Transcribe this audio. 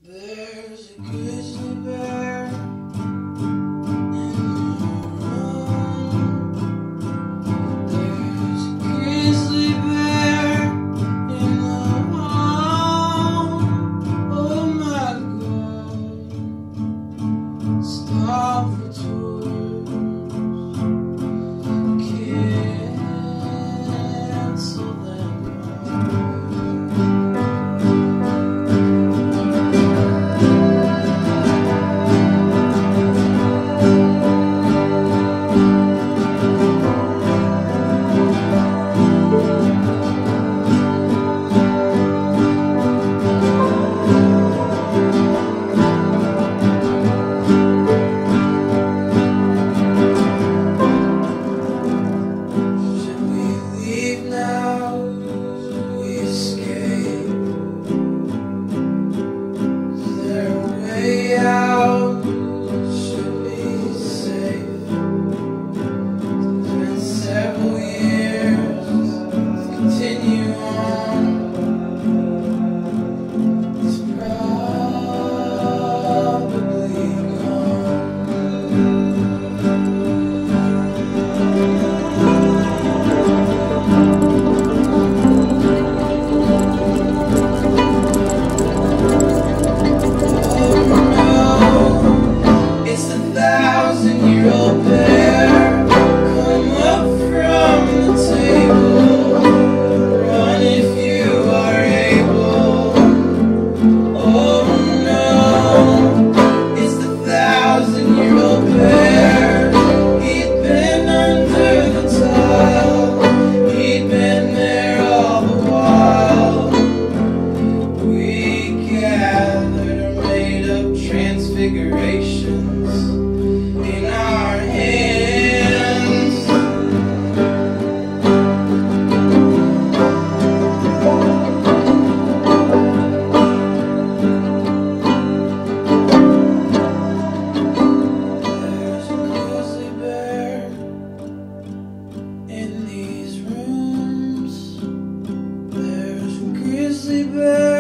There's a grizzly bear in the room. There's a grizzly bear in the home. Oh my God, stop for tours, cancel them all. Out, should be safe. It's been several years. Let's continue on. It's probably old bear, come up from the table, run if you are able. Oh no, it's the 1,000-year-old bear. He'd been under the tile, he'd been there all the while. We gathered our made-up transfigurations in our hands. There's a grizzly bear in these rooms. There's a grizzly bear